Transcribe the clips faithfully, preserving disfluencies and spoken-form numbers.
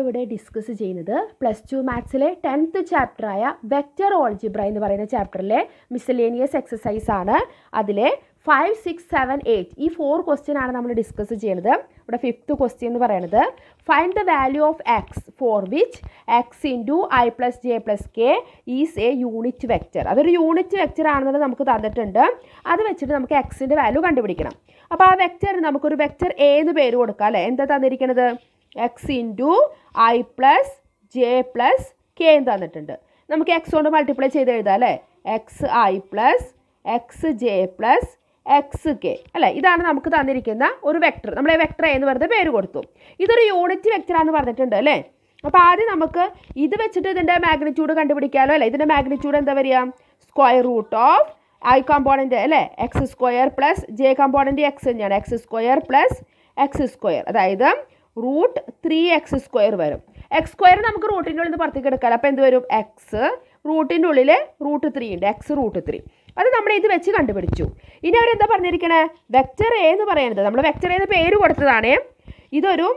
നമ്മളിവിടെ ഡിസ്കസ് ചെയ്യുന്നത് plus two മാത്സിലെ ടെൻത്ത് ചാപ്റ്ററായ വെക്റ്റർ ഓൾജിബ്ര എന്ന് പറയുന്ന ചാപ്റ്ററിലെ മിസലേനിയസ് എക്സസൈസ് ആണ്. അതിലെ ഫൈവ് സിക്സ് സെവൻ എയ്റ്റ് ഈ ഫോർ ക്വസ്റ്റ്യൻ ആണ് നമ്മൾ ഡിസ്കസ് ചെയ്യുന്നത്. ഇവിടെ ഫിഫ്ത്ത് ക്വസ്റ്റ്യൻ എന്ന് പറയുന്നത് find the value of x for which x into i plus j plus k is a unit vector. അതൊരു യൂണിറ്റ് വെക്റ്റർ ആണെന്നത് നമുക്ക് തന്നിട്ടുണ്ട്. അത് വെച്ചിട്ട് നമുക്ക് എക്സിൻ്റെ വാല്യൂ കണ്ടുപിടിക്കണം. അപ്പോൾ ആ വെക്റ്ററിന് നമുക്കൊരു വെക്റ്റർ എ എന്ന് പേര് കൊടുക്കാം അല്ലേ. എന്താ തന്നിരിക്കുന്നത്? X into i plus j plus k എന്ന് തന്നിട്ടുണ്ട്. നമുക്ക് എക്സ് കൊണ്ട് മൾട്ടിപ്ലൈ ചെയ്ത് എഴുതാം അല്ലേ. X i plus x j plus x k അല്ലേ. ഇതാണ് നമുക്ക് തന്നിരിക്കുന്ന ഒരു വെക്റ്റർ. നമ്മൾ വെക്റ്റർ എന്ന് വെറുതെ പേര് കൊടുത്തു. ഇതൊരു യൂണിറ്റ് വെക്റ്ററാന്ന് പറഞ്ഞിട്ടുണ്ട് അല്ലേ. അപ്പോൾ ആദ്യം നമുക്ക് ഇത് വെച്ചിട്ട് ഇതിൻ്റെ മാഗ്നിറ്റ്യൂഡ് കണ്ടുപിടിക്കാമല്ലോ അല്ലേ. ഇതിൻ്റെ മാഗ്നിറ്റ്യൂഡ് എന്താ വരിക? Square root of i component അല്ലേ. X square plus j component x തന്നെയാണ്. X square plus x square അതായത് റൂട്ട് ത്രീ എക്സ് സ്ക്വയർ വരും. എക്സ് സ്ക്വയർ നമുക്ക് റൂട്ടിൻ്റെ ഉള്ളിൽ നിന്ന് പുറത്തേക്ക് എടുക്കാം. അപ്പോൾ എന്ത് വരും? എക്സ് റൂട്ടിൻ്റെ ഉള്ളിൽ റൂട്ട് ത്രീ ഉണ്ട്. എക്സ് റൂട്ട് ത്രീ അത് നമ്മൾ ഇത് വെച്ച് കണ്ടുപിടിച്ചു. ഇനി അവരെന്താ പറഞ്ഞിരിക്കണേ? വെക്റ്റർ എ എന്ന് പറയുന്നത് നമ്മൾ വെക്റ്റർ എന്ന് പേര് കൊടുത്തതാണ്. ഇതൊരു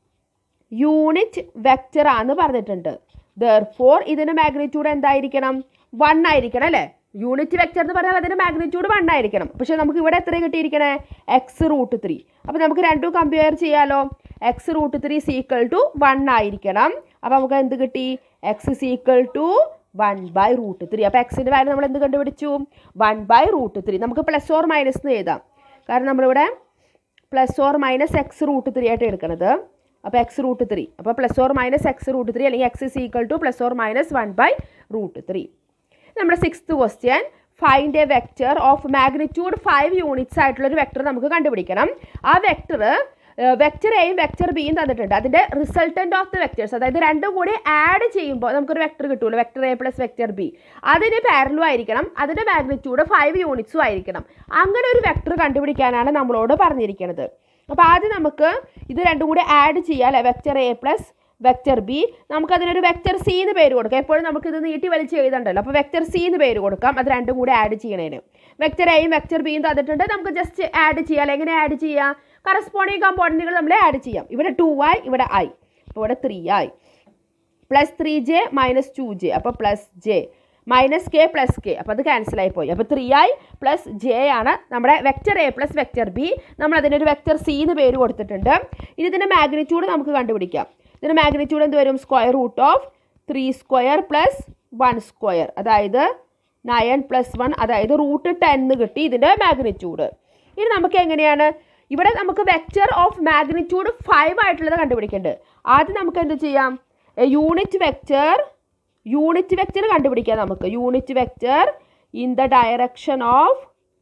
യൂണിറ്റ് വെക്റ്റർ ആണെന്ന് പറഞ്ഞിട്ടുണ്ട്. ദെർഫോർ ഇതിൻ്റെ മാഗ്നിറ്റ്യൂഡ് എന്തായിരിക്കണം? വൺ ആയിരിക്കണം അല്ലേ. യൂണിറ്റ് വെക്റ്റർ എന്ന് പറഞ്ഞാൽ അതിൻ്റെ മാഗ്നിറ്റ്യൂഡ് വൺ ആയിരിക്കണം. പക്ഷേ നമുക്ക് ഇവിടെ എത്ര കിട്ടിയിരിക്കണേ? X root three. അപ്പോൾ നമുക്ക് രണ്ടും കമ്പയർ ചെയ്യാമല്ലോ. X root three is equal to one ആയിരിക്കണം. അപ്പോൾ നമുക്ക് എന്ത് കിട്ടി? X is equal to one by root three. അപ്പോൾ എക്സിൻ്റെ വാല്യൂ നമ്മൾ എന്ത് കണ്ടുപിടിച്ചു? One by root three. നമുക്ക് പ്ലസ് ഓർ മൈനസ് എന്ന് എഴുതാം. കാരണം നമ്മളിവിടെ plus or minus x root three ആയിട്ട് എടുക്കുന്നത്. അപ്പോൾ എക്സ് റൂട്ട് ത്രീ അപ്പോൾ plus or minus x root three അല്ലെങ്കിൽ x is equal to plus or minus one by root three. നമ്മുടെ sixth question find a vector of magnitude five units ആയിട്ടുള്ളൊരു vector നമുക്ക് കണ്ടുപിടിക്കണം. ആ വെക്റ്റർ വെക്റ്റർ എയും vector ബിയും തന്നിട്ടുണ്ട്. അതിൻ്റെ റിസൾട്ടൻ്റ് ഓഫ് ദ വെക്റ്റേഴ്സ് അതായത് രണ്ടും കൂടി ആഡ് ചെയ്യുമ്പോൾ നമുക്കൊരു വെക്റ്റർ കിട്ടുമല്ലോ. Vector a plus vector b അതിന് പാരലും ആയിരിക്കണം. അതിൻ്റെ മാഗ്നിറ്റ്യൂഡ് ഫൈവ് യൂണിറ്റ്സും ആയിരിക്കണം. അങ്ങനെ ഒരു വെക്റ്റർ കണ്ടുപിടിക്കാനാണ് നമ്മളോട് പറഞ്ഞിരിക്കുന്നത്. അപ്പോൾ ആദ്യം നമുക്ക് ഇത് രണ്ടും കൂടി ആഡ് ചെയ്യാം അല്ലേ. Vector a plus vector b നമുക്കതിനൊരു വെക്റ്റർ സി എന്ന് പേര് കൊടുക്കാം. എപ്പോഴും നമുക്കിത് നീട്ടി വലിച്ച് എഴുതണ്ടല്ലോ. അപ്പോൾ വെക്റ്റർ സി എന്ന് പേര് കൊടുക്കാം. അത് രണ്ടും കൂടി ആഡ് ചെയ്യണേന്. വെക്റ്റർ എയും വെക്റ്റർ ബിയും തന്നിട്ടുണ്ട്. നമുക്ക് ജസ്റ്റ് ആഡ് ചെയ്യാം. എങ്ങനെ ആഡ് ചെയ്യാം? കറസ്പോണ്ടിങ് കമ്പോണൻറ്റുകൾ നമ്മൾ ആഡ് ചെയ്യാം. ഇവിടെ ടു ഐ ഇവിടെ ഐ അപ്പോൾ ഇവിടെ three i plus three J minus two J അപ്പോൾ plus j minus k plus k അപ്പോൾ അത് ക്യാൻസലായി പോയി. അപ്പോൾ ത്രീ ഐ പ്ലസ് ജെ ആണ് നമ്മുടെ vector a plus vector b. നമ്മൾ അതിനൊരു വെക്റ്റർ സി എന്ന് പേര് കൊടുത്തിട്ടുണ്ട്. ഇനി ഇതിൻ്റെ മാഗ്നിറ്റ്യൂഡ് നമുക്ക് കണ്ടുപിടിക്കാം. ഇതിൻ്റെ മാഗ്നിറ്റ്യൂഡ് എന്ത് വരും? Square root of three square plus one square അതായത് നയൻ പ്ലസ് വൺ അതായത് റൂട്ട് ടെൻ കിട്ടി ഇതിൻ്റെ മാഗ്നിറ്റ്യൂഡ്. ഇനി നമുക്ക് എങ്ങനെയാണ് ഇവിടെ നമുക്ക് വെക്റ്റർ ഓഫ് മാഗ്നിറ്റ്യൂഡ് ഫൈവ് ആയിട്ടുള്ളത് കണ്ടുപിടിക്കേണ്ടത്. ആദ്യം നമുക്ക് എന്ത് ചെയ്യാം? യൂണിറ്റ് വെക്റ്റർ യൂണിറ്റ് വെക്റ്റർ കണ്ടുപിടിക്കാം. നമുക്ക് unit vector in the direction of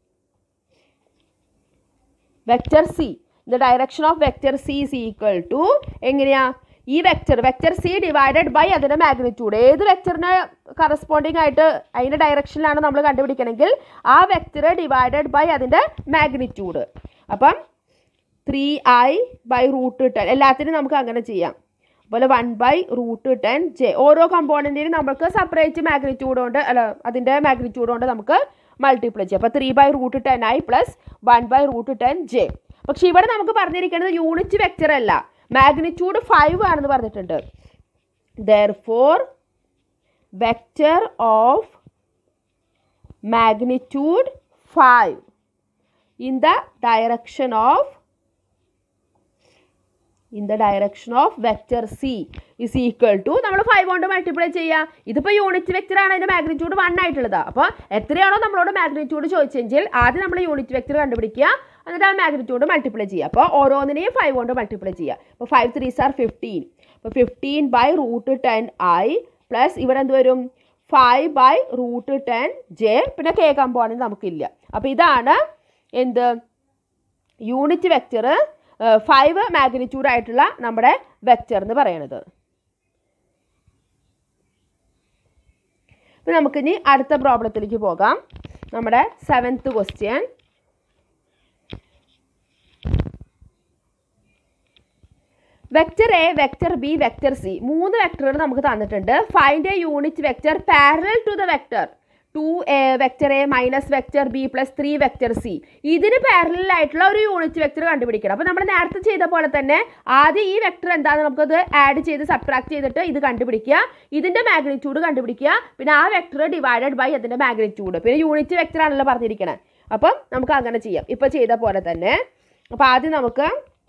vector c. The direction of vector c is equal to എങ്ങനെയാ? ഈ vector vector c divided by അതിൻ്റെ മാഗ്നിറ്റ്യൂഡ്. ഏത് വെക്റ്ററിന് കറസ്പോണ്ടിങ് ആയിട്ട് അതിൻ്റെ ഡയറക്ഷനിലാണ് നമ്മൾ കണ്ടുപിടിക്കണമെങ്കിൽ ആ വെക്റ്റർ ഡിവൈഡഡ് ബൈ അതിൻ്റെ മാഗ്നിറ്റ്യൂഡ്. അപ്പം three i by root ten എല്ലാത്തിനും നമുക്ക് അങ്ങനെ ചെയ്യാം. അതുപോലെ one by root ten j ഓരോ കമ്പോണൻറ്റിനും നമുക്ക് സെപ്പറേറ്റ് മാഗ്നിറ്റ്യൂഡ് കൊണ്ട് അല്ല അതിൻ്റെ മാഗ്നിറ്റ്യൂഡ് കൊണ്ട് നമുക്ക് മൾട്ടിപ്ലൈ ചെയ്യാം. അപ്പോൾ three by root ten I plus one by root ten j. പക്ഷേ ഇവിടെ നമുക്ക് പറഞ്ഞിരിക്കുന്നത് യൂണിറ്റ് വെക്റ്റർ അല്ല, മാഗ്നിറ്റ്യൂഡ് ഫൈവ് ആണെന്ന് പറഞ്ഞിട്ടുണ്ട്. Therefore vector of magnitude five in the direction of in the direction of vector c is equal to നമ്മൾ five കൊണ്ട് multiply ചെയ്യുക. ഇതിപ്പോൾ യൂണിറ്റ് വെക്റ്റർ ആണ്. അതിൻ്റെ മാഗ്നിറ്റ്യൂഡ് വൺ ആയിട്ടുള്ളത്. അപ്പോൾ എത്രയാണോ നമ്മളോട് മാഗ്നിറ്റ്യൂഡ് ചോദിച്ചെങ്കിൽ ആദ്യം നമ്മൾ യൂണിറ്റ് വെക്റ്റർ കണ്ടുപിടിക്കുക. എന്നിട്ട് ആ മാഗ്നിറ്റ്യൂഡ് മൾട്ടിപ്ലൈ ചെയ്യുക. അപ്പോൾ ഓരോന്നിനെയും ഫൈവ് കൊണ്ട് മൾട്ടിപ്ലൈ ചെയ്യുക. അപ്പോൾ ഫൈവ് ത്രീസ് ആർ ഫിഫ്റ്റീൻ. അപ്പോൾ fifteen by root ten I plus ഇവിടെ എന്ത് വരും? Five by root ten j പിന്നെ കെ കമ്പോണൻറ്റ് നമുക്കില്ല. അപ്പോൾ ഇതാണ് എന്ത് യൂണിറ്റ് വെക്റ്റർ ഫൈവ് മാഗ്നിറ്റ്യൂഡ് ആയിട്ടുള്ള നമ്മുടെ വെക്റ്റർ എന്ന് പറയുന്നത്. ഇപ്പം നമുക്കിനി അടുത്ത പ്രോബ്ലത്തിലേക്ക് പോകാം. നമ്മുടെ seventh question vector a vector b vector c മൂന്ന് വെക്ടറുകൾ നമുക്ക് തന്നിട്ടുണ്ട്. Find a unit vector parallel to the vector two a vector a minus vector b plus three vector c. ഇതിന് പാരലലായിട്ടുള്ള ഒരു യൂണിറ്റ് വെക്ടർ കണ്ടുപിടിക്കണം. അപ്പോൾ നമ്മൾ നേരത്തെ ചെയ്ത പോലെ തന്നെ ആദ്യം ഈ വെക്ടർ എന്താണെന്ന് നമുക്കത് ആഡ് ചെയ്ത് സബ്ട്രാക്ട് ചെയ്തിട്ട് ഇത് കണ്ടുപിടിക്കുക, ഇതിൻ്റെ മാഗ്നിറ്റ്യൂഡ് കണ്ടുപിടിക്കുക, പിന്നെ ആ വെക്ടർ ഡിവൈഡഡ് ബൈ അതിൻ്റെ മാഗ്നിറ്റ്യൂഡ്, പിന്നെ യൂണിറ്റ് വെക്ടർ ആണല്ലോ പറഞ്ഞിരിക്കുന്നത്. അപ്പം നമുക്ക് അങ്ങനെ ചെയ്യാം ഇപ്പോൾ ചെയ്ത പോലെ തന്നെ. അപ്പോൾ ആദ്യം നമുക്ക്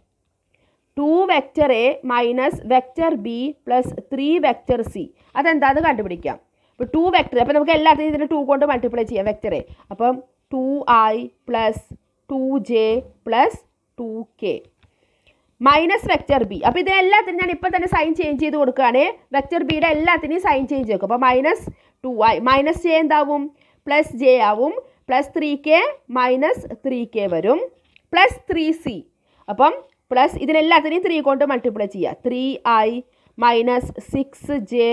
two vector a minus vector b plus three vector c അതെന്താണെന്ന് കണ്ടുപിടിക്കാം. ഇപ്പോൾ ടു വെക്ടർ, അപ്പോൾ നമുക്ക് എല്ലാത്തിനും ഇതിന് ടു കൊണ്ട് മൾട്ടിപ്ലൈ ചെയ്യാം വെക്ടറെ. അപ്പം two i plus two j plus two k minus vector b. അപ്പോൾ ഇത് എല്ലാത്തിനും ഞാൻ ഇപ്പോൾ തന്നെ സൈൻ ചേഞ്ച് ചെയ്ത് കൊടുക്കുകയാണ്. വെക്ടർ ബിയുടെ എല്ലാത്തിനെയും സൈൻ ചേഞ്ച് ചെയ്യും. അപ്പോൾ minus two i minus j എന്താവും, പ്ലസ് ജെ ആവും, plus three k minus three k വരും, പ്ലസ് ത്രീ സി. അപ്പം പ്ലസ് ഇതിനെല്ലാത്തിനെയും ത്രീ കൊണ്ട് മൾട്ടിപ്ലൈ ചെയ്യുക. Three i minus six j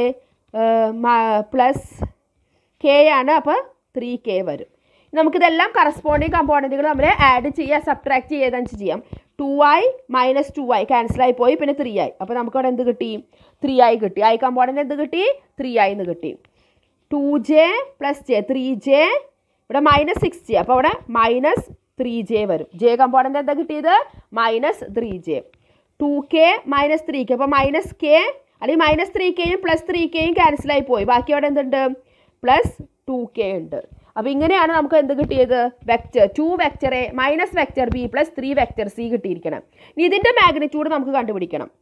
plus k ആണ്, അപ്പോൾ ത്രീ കെ വരും. നമുക്കിതെല്ലാം കറസ്പോണ്ടിങ് കമ്പോണൻറ്റുകൾ നമ്മൾ ആഡ് ചെയ്യുക, സബ്ട്രാക്ട് ചെയ്തെന്ന് ചെയ്യാം. Two i minus two i ക്യാൻസലായി പോയി, പിന്നെ ത്രീ ഐ. അപ്പോൾ നമുക്കവിടെ എന്ത് കിട്ടി, ത്രീ ഐ കിട്ടി. ഐ കമ്പോണൻറ്റ് എന്ത് കിട്ടി, ത്രീ ഐ എന്ന് കിട്ടി. Two j plus j three j, ഇവിടെ മൈനസ് സിക്സ് ജെ, അപ്പോൾ അവിടെ മൈനസ് ത്രീ ജെ വരും. ജെ കമ്പോണൻറ്റ് എന്താ കിട്ടിയത്, minus three j. Two k minus three k, അപ്പോൾ മൈനസ് കെ അല്ലെങ്കിൽ മൈനസ് ത്രീ കെയും പ്ലസ് ത്രീ കെയും ക്യാൻസലായി പോയി, ബാക്കി അവിടെ എന്തുണ്ട്, പ്ലസ് ടു കെ ഉണ്ട്. അപ്പോൾ ഇങ്ങനെയാണ് നമുക്ക് എന്ത് കിട്ടിയത്, vector two vector a minus vector b plus three vector c കിട്ടിയിരിക്കണം. ഇനി ഇതിൻ്റെ മാഗ്നിറ്റ്യൂഡ് നമുക്ക് കണ്ടുപിടിക്കണം.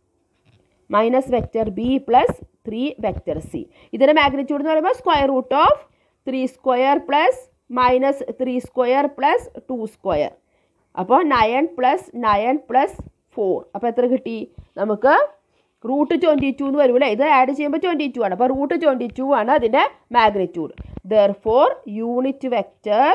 Minus vector b plus three vector c, ഇതിൻ്റെ മാഗ്നിറ്റ്യൂഡ് എന്ന് പറയുമ്പോൾ square root of three square plus minus three square plus two square. അപ്പോൾ nine plus nine plus four, അപ്പോൾ എത്ര കിട്ടി നമുക്ക്, റൂട്ട് ട്വൻറ്റി ടു എന്ന് വരും അല്ലേ. ഇത് ആഡ് ചെയ്യുമ്പോൾ ട്വൻറ്റി ടു ആണ്, അപ്പോൾ റൂട്ട് ട്വൻറ്റി ടു ആണ് അതിൻ്റെ magnitude. Therefore unit vector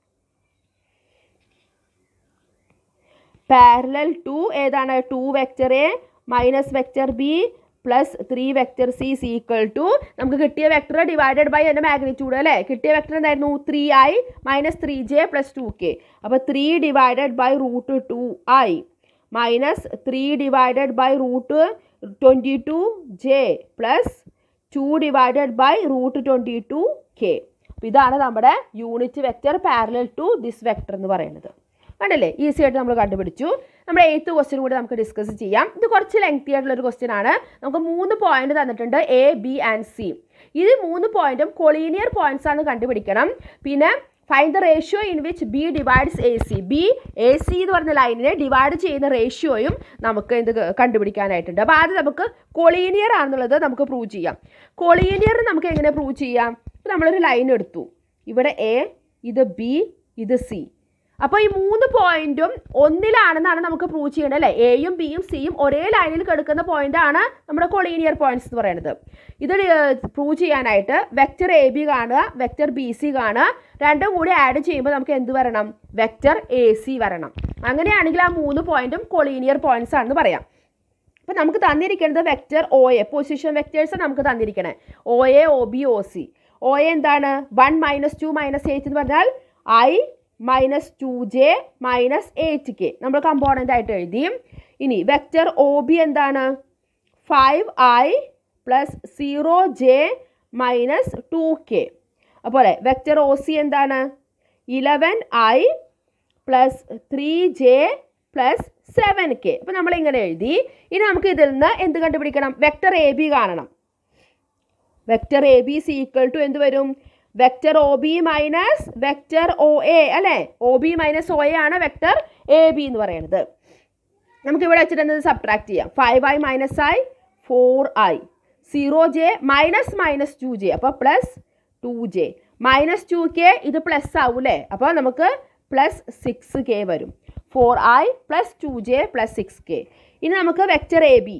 parallel to ഏതാണ്, two vector a minus vector b plus three vector c is equal to നമുക്ക് കിട്ടിയ വെക്ടർ ഡിവൈഡഡ് ബൈ അതിൻ്റെ മാഗ്നിറ്റ്യൂഡ് അല്ലേ. കിട്ടിയ വെക്ടർ എന്തായിരുന്നു, three i minus three J plus two k. അപ്പോൾ three divided by root two i minus three divided by root twenty two j plus two divided by root twenty two k. അപ്പോൾ ഇതാണ് നമ്മുടെ unit vector parallel to this vector എന്ന് പറയുന്നത്. കണ്ടല്ലേ, easy ആയിട്ട് നമ്മൾ കണ്ടുപിടിച്ചു. നമ്മുടെ എയ്ത്ത് ക്വസ്റ്റ്യൻ കൂടി നമുക്ക് ഡിസ്കസ് ചെയ്യാം. ഇത് കുറച്ച് ലെങ്തി ആയിട്ടുള്ളൊരു ക്വസ്റ്റ്യൻ ആണ്. നമുക്ക് മൂന്ന് പോയിന്റ് തന്നിട്ടുണ്ട്, എ ബി ആൻഡ് സി. ഇത് മൂന്ന് പോയിന്റും കൊളീനിയർ പോയിന്റ്സ് ആണ് കണ്ടുപിടിക്കണം. പിന്നെ find the ratio in which B divides A C. B A C എന്ന് പറഞ്ഞ ലൈനിനെ ഡിവൈഡ് ചെയ്യുന്ന റേഷ്യോയും നമുക്ക് എന്ത് കണ്ടുപിടിക്കാനായിട്ടുണ്ട്. അപ്പോൾ ആദ്യം നമുക്ക് കൊളീനിയർ ആണെന്നുള്ളത് നമുക്ക് പ്രൂവ് ചെയ്യാം. കൊളീനിയർ നമുക്ക് എങ്ങനെ പ്രൂവ് ചെയ്യാം, ഇപ്പോൾ നമ്മളൊരു ലൈൻ എടുത്തു, ഇവിടെ എ, ഇത് ബി, ഇത് സി. അപ്പോൾ ഈ മൂന്ന് പോയിന്റും ഒന്നിലാണെന്നാണ് നമുക്ക് പ്രൂവ് ചെയ്യേണ്ടത് അല്ലേ. എയും ബിയും സിയും ഒരേ ലൈനിൽ കിടക്കുന്ന പോയിന്റാണ് നമ്മുടെ കൊളീനിയർ പോയിന്റ്സ് എന്ന് പറയുന്നത്. ഇത് പ്രൂവ് ചെയ്യാനായിട്ട് വെക്ടർ എ ബി കാണുക, വെക്ടർ ബി സി കാണുക, രണ്ടും കൂടി ആഡ് ചെയ്യുമ്പോൾ നമുക്ക് എന്ത് വരണം, വെക്ടർ എ സി വരണം. അങ്ങനെയാണെങ്കിൽ ആ മൂന്ന് പോയിന്റും കൊളീനിയർ പോയിന്റ്സ് ആണെന്ന് പറയാം. അപ്പോൾ നമുക്ക് തന്നിരിക്കുന്നത് vector O A, position vectors നമുക്ക് തന്നിരിക്കണേ. O A, O B, O C. O A എന്താണ്, one minus two minus eight എന്ന് പറഞ്ഞാൽ i minus two J minus eight k നമ്മൾ കമ്പോണൻ്റ് ആയിട്ട് എഴുതി. ഇനി വെക്ടർ ഒ ബി എന്താണ്, five I plus zero J minus two K. അതുപോലെ vector O C എന്താണ്, eleven I plus three J plus seven k. അപ്പോൾ നമ്മളിങ്ങനെ എഴുതി. ഇനി നമുക്ക് ഇതിൽ നിന്ന് എന്ത് കണ്ടുപിടിക്കണം, വെക്ടർ എ ബി കാണണം. Vector A B is equal to എന്ത് വരും, vector O B minus vector O A അല്ലേ. O B minus O A ആണ് വെക്ടർ എ ബി എന്ന് പറയുന്നത്. നമുക്ക് ഇവിടെ വെച്ചിട്ട് എന്ത് സബ്ട്രാക്ട് ചെയ്യാം. Five i minus i four i, zero J minus minus two J, അപ്പോൾ plus two J minus two k, ഇത് പ്ലസ് ആവും അല്ലേ. അപ്പോൾ നമുക്ക് പ്ലസ് സിക്സ് കെ വരും. Four I plus two j plus six k. ഇനി നമുക്ക് വെക്ടർ എ ബി,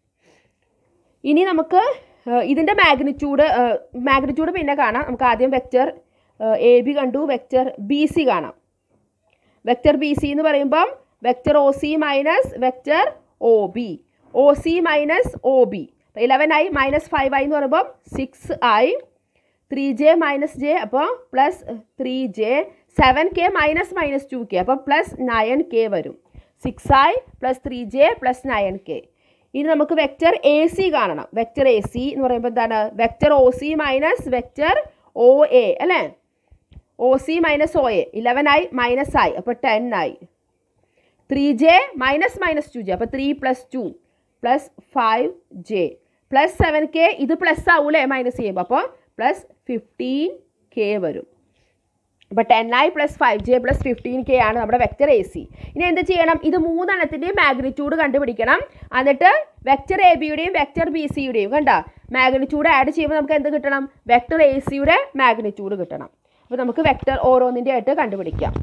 ഇനി നമുക്ക് ഇതിൻ്റെ മാഗ്നിറ്റ്യൂഡ് മാഗ്നിറ്റ്യൂഡ് പിന്നെ കാണാം. നമുക്ക് ആദ്യം വെക്ടർ എ ബി കണ്ടു, വെക്ടർ ബി സി കാണാം. വെക്ടർ ബി സി എന്ന് പറയുമ്പം vector O C minus vector O B, O C minus O B. Eleven i minus five i എന്ന് പറയുമ്പം six i, three J minus j അപ്പോൾ plus three j, seven k minus minus two k അപ്പോൾ plus nine k വരും. Six i plus three J plus nine k. ഇനി നമുക്ക് vector A C കാണണം. Vector A C എന്ന് പറയുമ്പോൾ എന്താണ്, vector O C minus vector O A അല്ലേ, O C minus O A eleven ആയി മൈനസ് ആയി അപ്പോൾ ടെൻ ആയി. Three J minus minus two J അപ്പോൾ three plus two plus five J plus seven K ഇത് പ്ലസ് ആവൂലേ minus ചെയ്യുമ്പോൾ അപ്പോൾ പ്ലസ് ഫിഫ്റ്റീൻ കെ വരും. അപ്പോൾ ten I plus five J plus fifteen K ആണ് നമ്മുടെ വെക്റ്റർ എ സി. ഇനി എന്ത് ചെയ്യണം, ഇത് മൂന്നെണ്ണത്തിൻ്റെയും മാഗ്നിറ്റ്യൂഡ് കണ്ടുപിടിക്കണം. എന്നിട്ട് വെക്റ്റർ എ ബിയുടെയും വെക്റ്റർ ബി സിയുടെയും കണ്ട മാഗ്നിറ്റ്യൂഡ് ആഡ് ചെയ്യുമ്പോൾ നമുക്ക് എന്ത് കിട്ടണം, വെക്റ്റർ എ സിയുടെ മാഗ്നിറ്റ്യൂഡ് കിട്ടണം. അപ്പോൾ നമുക്ക് വെക്റ്റർ ഓരോന്നിൻ്റെ ആയിട്ട് കണ്ടുപിടിക്കാം.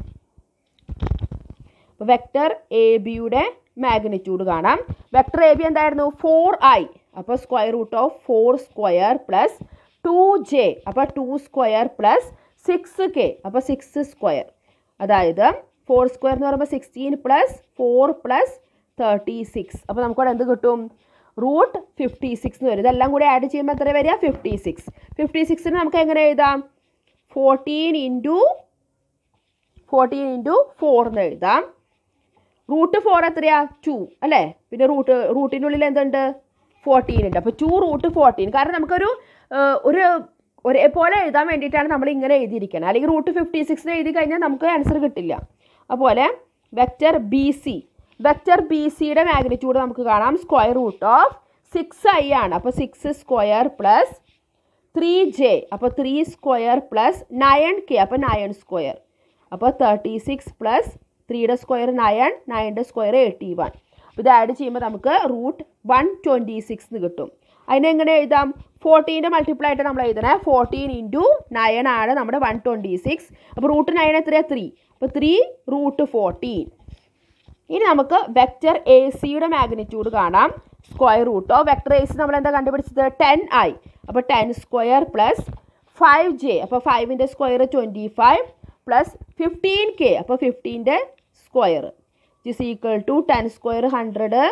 അപ്പോൾ വെക്റ്റർ എ ബിയുടെ മാഗ്നിറ്റ്യൂഡ് കാണാം. വെക്റ്റർ എ ബി എന്തായിരുന്നു, ഫോർ ഐ അപ്പോൾ square root of four square plus two J അപ്പോൾ two square plus six K അപ്പോൾ സിക്സ് സ്ക്വയർ, അതായത് ഫോർ സ്ക്വയർ എന്ന് പറയുമ്പോൾ sixteen plus four plus thirty six അപ്പോൾ നമുക്കവിടെ എന്ത് കിട്ടും, റൂട്ട് ഫിഫ്റ്റി സിക്സ് എന്ന് വരും. ഇതെല്ലാം കൂടി ആഡ് ചെയ്യുമ്പോൾ എത്ര വരിക, ഫിഫ്റ്റി സിക്സ്. ഫിഫ്റ്റി സിക്സിന് നമുക്ക് എങ്ങനെ എഴുതാം, fourteen into fourteen into four എന്ന് എഴുതാം. റൂട്ട് ഫോർ എത്രയാ, ടു അല്ലേ, പിന്നെ റൂട്ട് റൂട്ടിൻ്റെ ഉള്ളിൽ എന്തുണ്ട്, ഫോർട്ടീൻ ഉണ്ട്. അപ്പോൾ ടു റൂട്ട് ഫോർട്ടീൻ, കാരണം നമുക്കൊരു ഒരു ഒരേപോലെ എഴുതാൻ വേണ്ടിയിട്ടാണ് നമ്മൾ ഇങ്ങനെ എഴുതിയിരിക്കുന്നത്. അല്ലെങ്കിൽ റൂട്ട് ഫിഫ്റ്റി സിക്സിന് എഴുതി കഴിഞ്ഞാൽ നമുക്ക് ആൻസർ കിട്ടില്ല. അതുപോലെ vector B C vector B സിയുടെ മാഗ്നിറ്റ്യൂഡ് നമുക്ക് കാണാം. Square root of six I ആണ് അപ്പോൾ six square plus three J അപ്പോൾ three square plus nine K അപ്പോൾ നയൻ സ്ക്വയർ അപ്പോൾ തേർട്ടി സിക്സ് പ്ലസ് ത്രീയുടെ സ്ക്വയർ നയൻ, നയൻ്റെ സ്ക്വയർ എയ്റ്റി വൺ. അപ്പോൾ ഇത് ആഡ് ചെയ്യുമ്പോൾ നമുക്ക് റൂട്ട് വൺ ട്വൻറ്റി സിക്സ് എന്ന് കിട്ടും. അതിനെങ്ങനെ എഴുതാം, ഫോർട്ടീൻ്റെ മൾട്ടിപ്ലൈ ആയിട്ട് നമ്മൾ എഴുതണേ. ഫോർട്ടീൻ ഇൻറ്റു നയൻ ആണ് നമ്മുടെ വൺ ട്വൻറ്റി സിക്സ് അപ്പോൾ റൂട്ട് നയൻ എത്രയാണ്, ത്രീ അപ്പോൾ ത്രീ റൂട്ട് ഫോർട്ടീൻ. ഇനി നമുക്ക് വെക്റ്റർ എ സിയുടെ മാഗ്നിറ്റ്യൂഡ് കാണാം. Square root of vector A C നമ്മൾ എന്താ കണ്ടുപിടിച്ചത്, ടെൻ ഐ അപ്പോൾ ten square plus five J അപ്പോൾ ഫൈവിൻ്റെ square twenty five plus fifteen K അപ്പോൾ ഫിഫ്റ്റീൻ്റെ square is equal to ten square hundred,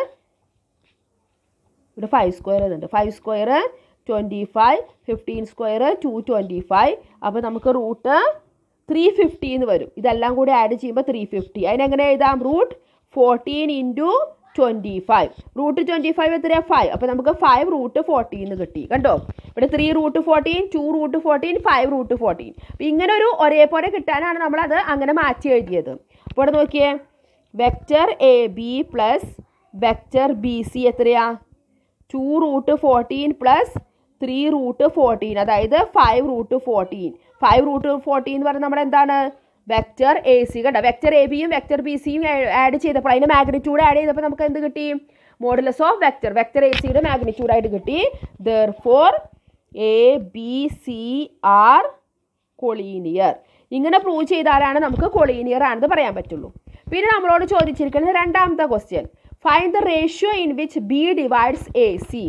ഇവിടെ ഫൈവ് സ്ക്വയർ ഇതുണ്ട്, five square twenty five, fifteen square two twenty five അപ്പോൾ നമുക്ക് root three fifty എന്ന് വരും. ഇതെല്ലാം കൂടി ആഡ് ചെയ്യുമ്പോൾ ത്രീ ഫിഫ്റ്റി. അതിനെങ്ങനെ എഴുതാം, root fourteen into twenty five. Root twenty five എത്രയാണ്, ഫൈവ് അപ്പോൾ നമുക്ക് ഫൈവ് റൂട്ട് ഫോർട്ടീൻ എന്ന് കിട്ടി. കണ്ടോ, ഇവിടെ three root fourteen, two root fourteen, five root fourteen. അപ്പോൾ ഇങ്ങനെ ഒരു ഒരേപോലെ കിട്ടാനാണ് നമ്മളത് അങ്ങനെ മാറ്റി എഴുതിയത്. അപ്പോൾ ഇവിടെ നോക്കിയേ, vector A B plus vector B C എത്രയാ, two root fourteen plus three root fourteen അതായത് five root fourteen. Five root fourteen എന്ന് പറയുന്നത് നമ്മുടെ എന്താണ്, വെക്റ്റർ എ സി. കണ്ടോ, വെക്റ്റർ എ ബിയും വെക്റ്റർ ബി സിയും ആഡ് ചെയ്തപ്പോൾ അതിൻ്റെ മാഗ്നിറ്റ്യൂഡ് ആഡ് ചെയ്തപ്പോൾ നമുക്ക് എന്ത് കിട്ടി, modulus of vector vector A സിയുടെ മാഗ്നിറ്റ്യൂഡ് ആയിട്ട് കിട്ടി. Therefore A B C are collinear. ഇങ്ങനെ പ്രൂവ് ചെയ്താലാണ് നമുക്ക് കൊളീനിയർ ആണെന്ന് പറയാൻ പറ്റുള്ളൂ. പിന്നെ നമ്മളോട് ചോദിച്ചിരിക്കുന്നത് രണ്ടാമത്തെ question, find the ratio in which B divides A C.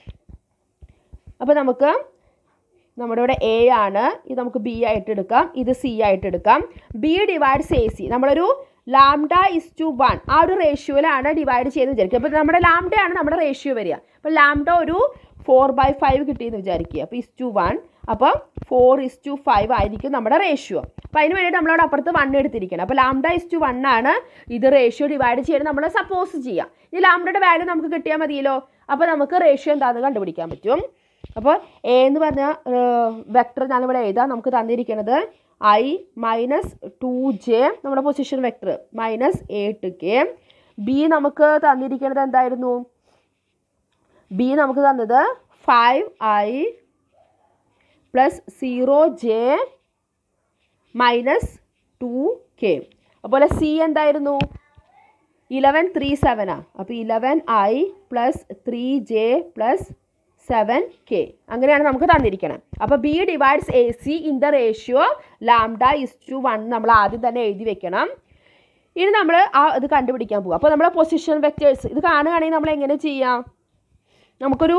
അപ്പോൾ നമുക്ക് നമ്മുടെ ഇവിടെ എ ആണ്, ഇത് നമുക്ക് ബി ആയിട്ട് എടുക്കാം, ഇത് സി ആയിട്ട് എടുക്കാം. ബി ഡിവൈഡ്സ് എ സി നമ്മളൊരു ലാംഡ ഇസ് ടു വൺ ആ ഒരു റേഷ്യോയിലാണ് ഡിവൈഡ് ചെയ്തെന്ന് വിചാരിക്കുക. അപ്പോൾ നമ്മുടെ ലാംഡയാണ് നമ്മുടെ റേഷ്യോ വരിക. അപ്പോൾ ലാംഡ ഒരു ഫോർ ബൈ ഫൈവ് കിട്ടിയെന്ന് വിചാരിക്കുക. അപ്പോൾ ഇസ് ടു വൺ അപ്പോൾ ഫോർ ഇസ് ടു ഫൈവ് ആയിരിക്കും നമ്മുടെ റേഷ്യോ. അപ്പോൾ അതിന് വേണ്ടിയിട്ട് നമ്മളവിടെ അപ്പുറത്ത് വൺ എടുത്തിരിക്കണം. അപ്പോൾ ലാംഡ ഇസ് ടു വൺ ആണ് ഇത് റേഷ്യോ ഡിവൈഡ് ചെയ്യാൻ നമ്മൾ സപ്പോസ് ചെയ്യാം. ഈ ലാംഡയുടെ വാല്യൂ നമുക്ക് കിട്ടിയാൽ മതിയല്ലോ. അപ്പോൾ നമുക്ക് റേഷ്യോ എന്താണെന്ന് കണ്ടുപിടിക്കാൻ പറ്റും. അപ്പോൾ എ എന്ന് പറഞ്ഞ വെക്ടർ ഞാനിവിടെ എഴുതാം. നമുക്ക് തന്നിരിക്കുന്നത് ഐ മൈനസ് ടു ജെ നമ്മുടെ position vector minus eight K. B നമുക്ക് തന്നിരിക്കുന്നത് എന്തായിരുന്നു, ബി നമുക്ക് തന്നത് five I plus zero J minus two K. അതുപോലെ സി എന്തായിരുന്നു, ഇലവൻ ത്രീ സെവനാണ്. അപ്പോൾ eleven I plus three J plus seven K അങ്ങനെയാണ് നമുക്ക് തന്നിരിക്കണം. അപ്പോൾ B divides A C in the ratio lambda is to one നമ്മൾ ആദ്യം തന്നെ എഴുതി വെക്കണം. ഇനി നമ്മൾ ആ ഇത് കണ്ടുപിടിക്കാൻ പോകും. അപ്പോൾ നമ്മൾ പൊസിഷൻ വെക്റ്റേഴ്സ് ഇത് കാണുകയാണെങ്കിൽ നമ്മൾ എങ്ങനെ ചെയ്യാം, നമുക്കൊരു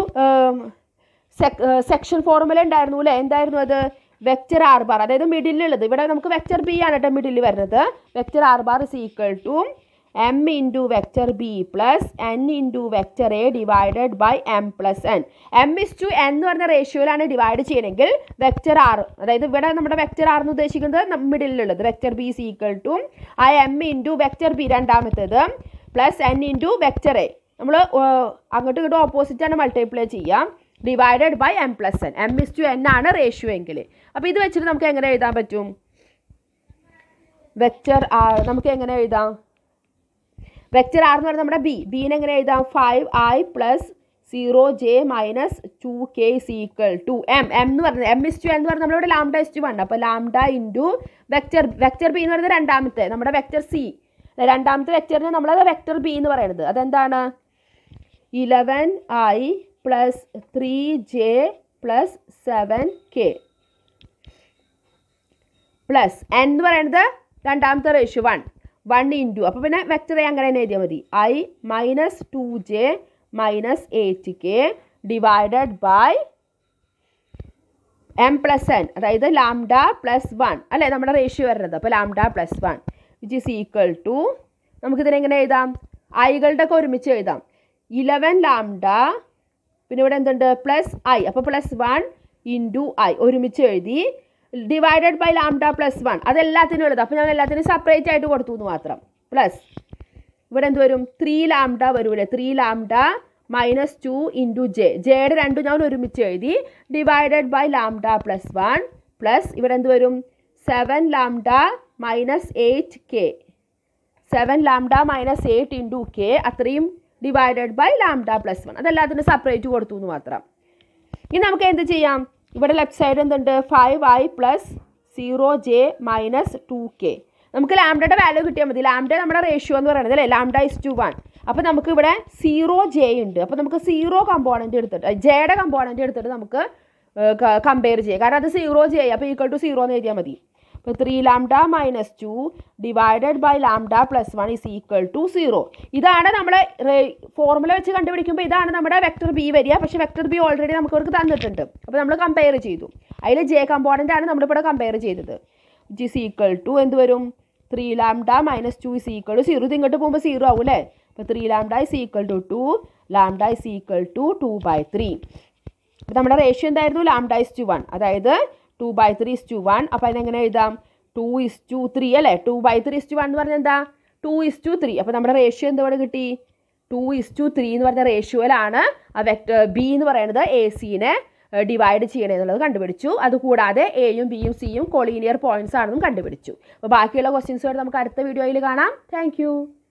സെക്ഷൻ ഫോർമുല ഉണ്ടായിരുന്നു അല്ലേ, എന്തായിരുന്നു അത്, വെക്റ്റർ ആർ ബാർ അതായത് മിഡിലുള്ളത്. ഇവിടെ നമുക്ക് വെക്റ്റർ ബി ആണ് കേട്ടോ മിഡിൽ വരുന്നത്. Vector R bar is equal to M into vector B plus N into vector A divided by M plus N. M is to N എന്ന് പറഞ്ഞ റേഷ്യോയിലാണ് ഡിവൈഡ് ചെയ്യണമെങ്കിൽ വെക്റ്റർ ആർ അതായത് ഇവിടെ നമ്മുടെ വെക്റ്റർ ആർ എന്ന് ഉദ്ദേശിക്കുന്നത് മിഡിലുള്ളത് vector B is equal to ആ എം ഇൻറ്റു വെക്റ്റർ ബി രണ്ടാമത്തേത് plus N into vector A. നമ്മൾ അങ്ങോട്ടും ഇങ്ങോട്ടും ഓപ്പോസിറ്റാണ് മൾട്ടിപ്ലൈ ചെയ്യാം. Divided by M plus N. M is to N ആണ് റേഷ്യോ എങ്കിൽ. അപ്പോൾ ഇത് വെച്ചിട്ട് നമുക്ക് എങ്ങനെ എഴുതാൻ പറ്റും? വെക്റ്റർ ആർ നമുക്ക് എങ്ങനെ എഴുതാം? വെക്റ്റർ ആർ എന്ന് പറയുന്നത് നമ്മുടെ ബി. ബീനെ എങ്ങനെ എഴുതാം? Five I plus zero J minus two K is equal to M. M എന്ന് പറയുന്നത് എം ഇസ് ടു എന്ന് പറഞ്ഞാൽ നമ്മളിവിടെ ലാംഡ ഇസ് ടു വൺ. അപ്പോൾ lambda into vector vector B എന്ന് പറയുന്നത് രണ്ടാമത്തെ നമ്മുടെ വെക്റ്റർ സി. രണ്ടാമത്തെ വെക്റ്ററിന് നമ്മളത് വെക്റ്റർ ബി എന്ന് പറയുന്നത് അതെന്താണ്? Eleven I plus three J plus seven K plus N എന്ന് പറയുന്നത് രണ്ടാമത്തെ റേഷ്യോ വൺ വൺ ഇൻറ്റു. അപ്പോൾ പിന്നെ വെക്റ്റർ അങ്ങനെ തന്നെ എഴുതിയാൽ മതി. I minus two J minus eight K divided by M plus N, അതായത് ലാംഡ പ്ലസ് വൺ അല്ലേ നമ്മുടെ റേഷ്യോ വരുന്നത്. അപ്പോൾ lambda plus one which is equal to നമുക്കിതിനെങ്ങനെ എഴുതാം? ഐകളുടെ ഒക്കെ ഒരുമിച്ച് എഴുതാം. ഇലവൻ ലാംഡ പിന്നെ ഇവിടെ എന്തുണ്ട്? Plus I. അപ്പോൾ പ്ലസ് വൺ ഇൻറ്റു ഐ ഒരുമിച്ച് എഴുതി divided by lambda plus one അതെല്ലാത്തിനും എഴുതാം. അപ്പോൾ ഞാൻ എല്ലാത്തിനും സെപ്പറേറ്റ് ആയിട്ട് കൊടുത്തു എന്ന് മാത്രം. പ്ലസ് ഇവിടെ എന്ത് വരും? ത്രീ ലാംഡ വരൂലേ? Three lambda minus two into J. ജെയുടെ രണ്ടും ഞാൻ ഒരുമിച്ച് എഴുതി divided by lambda plus one plus ഇവിടെ എന്ത് വരും? Seven lambda minus eight K. Seven lambda minus eight into K അത്രയും divided by lambda plus one അതെല്ലാത്തിനും സെപ്പറേറ്റ് കൊടുത്തു എന്ന് മാത്രം. ഇനി നമുക്ക് എന്ത് ചെയ്യാം? ഇവിടെ ലെഫ്റ്റ് സൈഡ് എന്തുണ്ട്? Five I plus zero J minus two K. നമുക്ക് ലാംഡയുടെ വാല്യൂ കിട്ടിയാൽ മതി. ലാംഡ നമ്മുടെ റേഷ്യോ എന്ന് പറയുന്നത് അല്ലേ? Lambda is to one. അപ്പോൾ നമുക്ക് ഇവിടെ സീറോ ജെ ഉണ്ട്. അപ്പോൾ നമുക്ക് സീറോ കമ്പോണൻറ്റ് എടുത്തിട്ട് ജെയുടെ കമ്പോണൻറ്റ് എടുത്തിട്ട് നമുക്ക് കമ്പയർ ചെയ്യാം. കാരണം അത് സീറോ ജെ അപ്പോൾ ഈക്വൽ ടു സീറോ എന്ന് എഴുതിയാൽ മതി. അപ്പോൾ three lambda minus two divided by lambda plus one is equal to zero. ഇതാണ് നമ്മൾ ഫോർമുല വെച്ച് കണ്ടുപിടിക്കുമ്പോൾ ഇതാണ് നമ്മുടെ വെക്ടർ ബി വരിക. പക്ഷേ വെക്ടർ ബി ഓൾറെഡി നമുക്ക് അവർക്ക് തന്നിട്ടുണ്ട്. അപ്പോൾ നമ്മൾ കമ്പയർ ചെയ്തു. അതിൽ ജെ കമ്പോണൻ്റ് ആണ് നമ്മളിവിടെ കമ്പയർ ചെയ്തത്. വിച്ച് ഈസ് ഈക്വൽ ടു എന്ത് വരും? Three lambda minus two is equal to zero. ഇത് ഇങ്ങോട്ട് പോകുമ്പോൾ സീറോ ആവും അല്ലേ? അപ്പോൾ three lambda is equal to two lambda is equal to two by three. അപ്പോൾ നമ്മുടെ റേഷ്യോ എന്തായിരുന്നു? ലാംഡ ഇസ് ടു വൺ, അതായത് two by three is to one. അപ്പോൾ അതിനെങ്ങനെ എഴുതാം? ടു ഇസ് ടു ത്രീ അല്ലേ? Two by three is to one എന്ന് പറഞ്ഞാൽ എന്താ? Two is to three. അപ്പോൾ നമ്മുടെ റേഷ്യോ എന്തുകൊണ്ട് കിട്ടി? ടു ഇസ് ടു ത്രീ എന്ന് പറഞ്ഞ റേഷ്യോയിലാണ് ആ വെക്ടർ ബി എന്ന് പറയുന്നത് എ സിനെ ഡിവൈഡ് ചെയ്യണേ എന്നുള്ളത് കണ്ടുപിടിച്ചു. അതുകൂടാതെ എയും ബിയും സിയും കൊളീനിയർ പോയിന്റ്സ് ആണെന്നും കണ്ടുപിടിച്ചു. അപ്പോൾ ബാക്കിയുള്ള ക്വസ്റ്റ്യൻസുമായിട്ട് നമുക്ക് അടുത്ത വീഡിയോയിൽ കാണാം. താങ്ക്